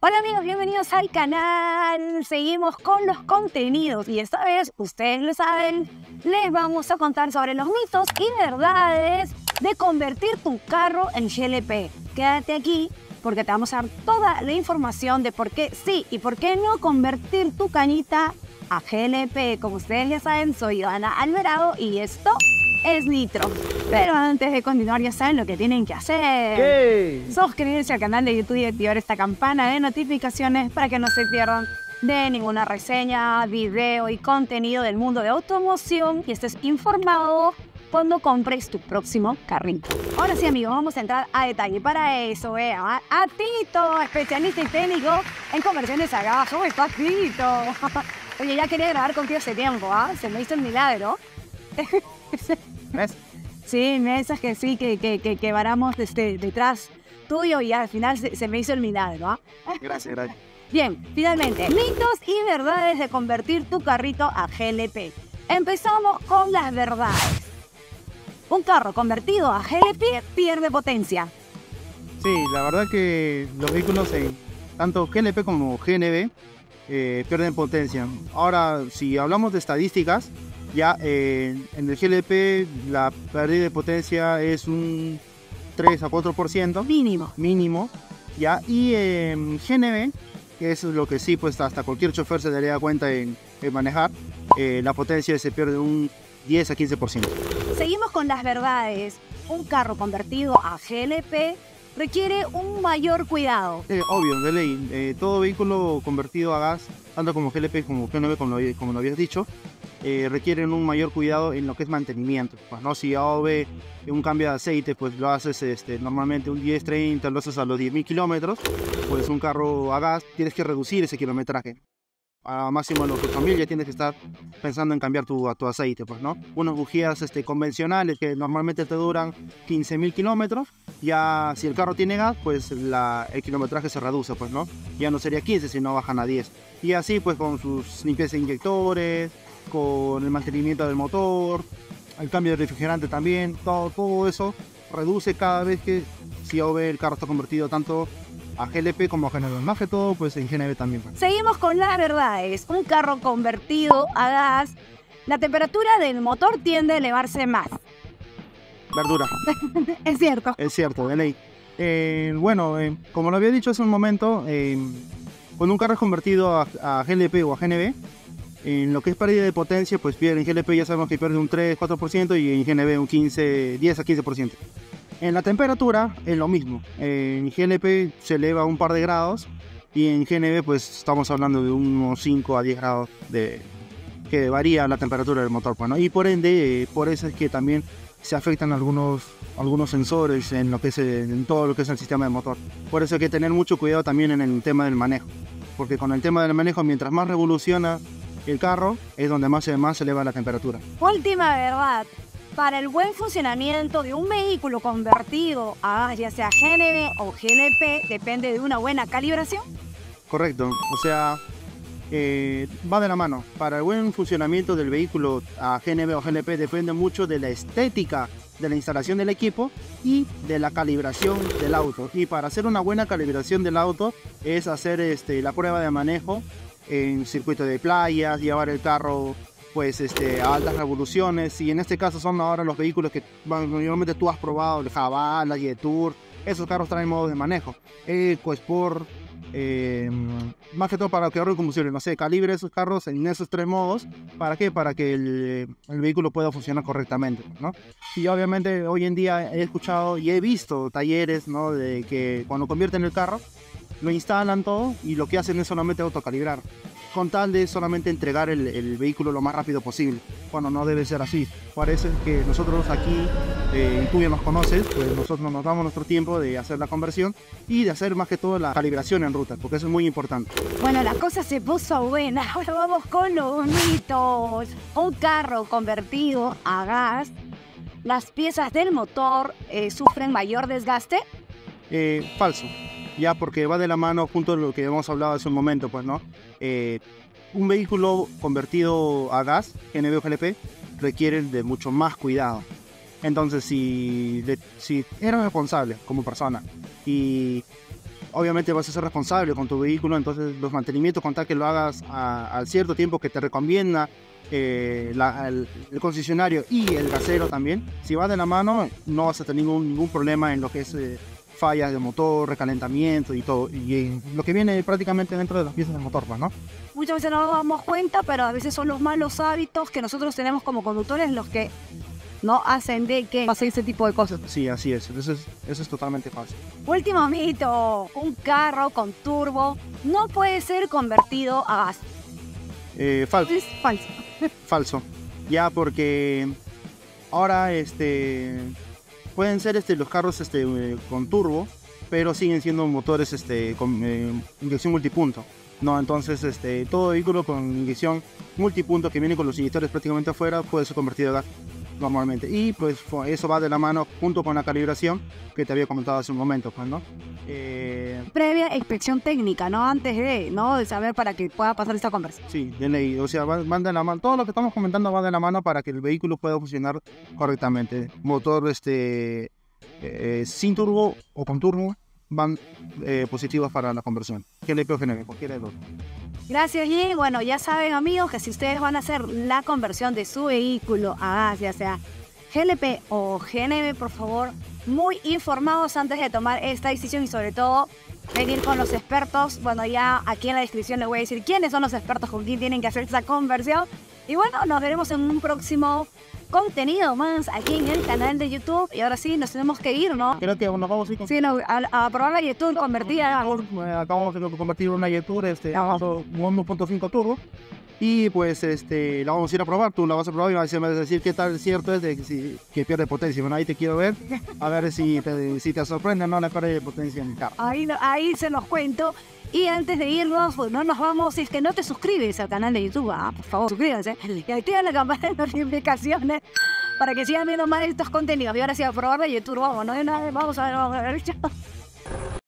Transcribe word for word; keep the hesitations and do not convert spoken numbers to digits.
Hola amigos, bienvenidos al canal. Seguimos con los contenidos y esta vez, ustedes lo saben, les vamos a contar sobre los mitos y verdades de convertir tu carro en G L P. Quédate aquí porque te vamos a dar toda la información de por qué sí y por qué no convertir tu cañita a G L P. Como ustedes ya saben, soy Ana Alvarado y esto es Nitro. Pero antes de continuar, ya saben lo que tienen que hacer. ¿Qué? Suscribirse al canal de YouTube y activar esta campana de notificaciones para que no se pierdan de ninguna reseña, video y contenido del mundo de automoción y estés informado cuando compres tu próximo carrito. Ahora sí, amigos, vamos a entrar a detalle. Para eso, vean a, a Tito, especialista y técnico en conversiones a gas. ¿Cómo estás, Tito? Oye, ya quería grabar contigo hace tiempo, ¿ah? ¿eh? Se me hizo el milagro. ¿Ves? Sí, mesas que sí, que, que, que, que varamos desde, detrás tuyo y al final se, se me hizo el milagro, ¿ah? ¿eh? Gracias, gracias. Bien, finalmente, mitos y verdades de convertir tu carrito a G L P. Empezamos con las verdades. Un carro convertido a G L P pierde potencia. Sí, la verdad que los vehículos, en tanto G L P como G N V, eh, pierden potencia. Ahora, si hablamos de estadísticas, ya eh, en el G L P la pérdida de potencia es un tres a cuatro por ciento. Mínimo. Mínimo, ya. Y en eh, G N V, que eso es lo que sí, pues hasta cualquier chofer se daría cuenta en, en manejar, eh, la potencia se pierde un diez a quince por ciento. Seguimos con las verdades. Un carro convertido a G L P requiere un mayor cuidado. Eh, obvio, de ley. Eh, todo vehículo convertido a gas, tanto como G L P como G N V, como lo, como lo habías dicho, eh, requieren un mayor cuidado en lo que es mantenimiento. Pues, ¿no? Si A O B un cambio de aceite, pues lo haces este, normalmente un diez, treinta, lo haces a los diez mil kilómetros, pues un carro a gas tienes que reducir ese kilometraje. A máximo en tu familia tienes que estar pensando en cambiar tu, tu aceite, pues, ¿no? Unas bujías este, convencionales que normalmente te duran quince mil kilómetros, ya si el carro tiene gas, pues la, el kilometraje se reduce, pues, ¿no? Ya no sería quince, sino bajan a diez. Y así, pues, con sus limpieza de inyectores, con el mantenimiento del motor, el cambio de refrigerante también, todo, todo eso reduce cada vez que si A O B el carro está convertido tanto a G L P como a G N V, más que todo pues en G N V también. Seguimos con las verdades. Un carro convertido a gas, la temperatura del motor tiende a elevarse más. Verdura. Es cierto. Es cierto, de ley. Eh, bueno, eh, como lo había dicho hace un momento, eh, cuando un carro es convertido a, a G L P o a G N V, en lo que es pérdida de potencia, pues pierde en G L P ya sabemos que pierde un tres a cuatro por ciento y en G N V un quince, diez a quince por ciento. En la temperatura es lo mismo. En G L P se eleva un par de grados y en G N V pues estamos hablando de unos cinco a diez grados de, que varía la temperatura del motor, pues, ¿no? Y por ende, eh, por eso es que también se afectan algunos, algunos sensores en, lo que es, en todo lo que es el sistema del motor. Por eso hay que tener mucho cuidado también en el tema del manejo. Porque con el tema del manejo, mientras más revoluciona el carro, es donde más, más se eleva la temperatura. Última verdad. Para el buen funcionamiento de un vehículo convertido a ya sea G N V o G L P, depende de una buena calibración. Correcto, o sea, eh, va de la mano. Para el buen funcionamiento del vehículo a G N V o G L P depende mucho de la estética de la instalación del equipo y de la calibración del auto. Y para hacer una buena calibración del auto es hacer este, la prueba de manejo en circuito de playas, llevar el carro pues este, a altas revoluciones, y en este caso son ahora los vehículos que normalmente tú has probado, el Haval, la Jetour, esos carros traen modos de manejo, EcoSport, eh, más que todo para que ahorre combustible, no sé, calibre esos carros en esos tres modos, ¿para qué? Para que el, el vehículo pueda funcionar correctamente, ¿no? Y obviamente hoy en día he escuchado y he visto talleres, ¿no? De que cuando convierten el carro, lo instalan todo y lo que hacen es solamente autocalibrar, con tal de solamente entregar el, el vehículo lo más rápido posible, cuando no debe ser así. Parece que nosotros aquí, eh, tú ya nos conoces, pues nosotros nos damos nuestro tiempo de hacer la conversión y de hacer más que todo la calibración en ruta, porque eso es muy importante. Bueno, la cosa se puso buena, ahora vamos con los mitos. Un carro convertido a gas, ¿las piezas del motor eh, sufren mayor desgaste? Eh, falso. Ya, porque va de la mano junto a lo que hemos hablado hace un momento, pues, ¿no? Eh, un vehículo convertido a gas, G N V o G L P, requiere de mucho más cuidado. Entonces, si, de, si eres responsable como persona y obviamente vas a ser responsable con tu vehículo, entonces los mantenimientos, con tal que lo hagas a- al cierto tiempo que te recomienda eh, la- el, el concesionario y el gasero también, si va de la mano no vas a tener ningún, ningún problema en lo que es eh, fallas de motor, recalentamiento y todo, y eh, lo que viene prácticamente dentro de las piezas del motor, pues, ¿no? Muchas veces no nos damos cuenta, pero a veces son los malos hábitos que nosotros tenemos como conductores los que no hacen de que pase ese tipo de cosas. Sí, así es, eso es, eso es totalmente fácil. Último mito, un carro con turbo no puede ser convertido a gas. Eh, falso. Es falso. Falso, ya porque ahora este pueden ser este los carros este eh, con turbo, pero siguen siendo motores este con eh, inyección multipunto, no, entonces este todo vehículo con inyección multipunto que viene con los inyectores prácticamente afuera puede ser convertido a gas normalmente, y pues fue- eso va de la mano junto con la calibración que te había comentado hace un momento, pues, ¿no? Eh, Previa inspección técnica, ¿no? Antes de, ¿no? De saber para que pueda pasar esta conversión. Sí, de ley. O sea, van, van de la mano. Todo lo que estamos comentando va de la mano para que el vehículo pueda funcionar correctamente. Motor este, eh, sin turbo o con turbo van eh, positivos para la conversión. G L P o G N V, cualquiera de los dos. Gracias, y bueno, ya saben, amigos, que si ustedes van a hacer la conversión de su vehículo a gas, ya sea G L P o G N V, por favor, muy informados antes de tomar esta decisión y sobre todo venir con los expertos. Bueno, ya aquí en la descripción les voy a decir quiénes son los expertos con quién tienen que hacer esa conversión. Y bueno, nos veremos en un próximo contenido más aquí en el canal de YouTube. Y ahora sí, nos tenemos que ir, ¿no? Creo que nos vamos a ir con... Sí, no, a, a probar la YouTube convertida. Eh, Acabamos de convertir una Yetur este, a uno punto cinco turbo. Y pues este, la vamos a ir a probar, tú la vas a probar y vas a decir qué tal cierto es de que, si, que pierde potencia. Bueno, ahí te quiero ver, a ver si te, si te sorprende o no la pérdida de potencia en el carro. Ahí, ahí se los cuento. Y antes de irnos, pues no nos vamos, si es que no te suscribes al canal de YouTube, ah, por favor, suscríbanse y activen la campana de notificaciones para que sigan viendo más de estos contenidos. Y ahora sí, a probar de YouTube, vamos, ¿no? De una vez, vamos a ver, vamos a ver. Chao.